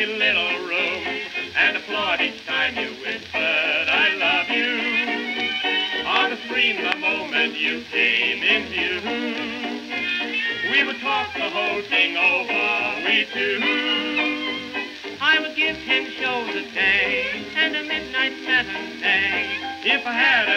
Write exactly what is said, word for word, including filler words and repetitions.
lovely little room and applaud each time you whispered, I love you. On the screen the moment you came in view, we would talk the whole thing over, we two. I would give ten shows a day and a midnight matinee if I had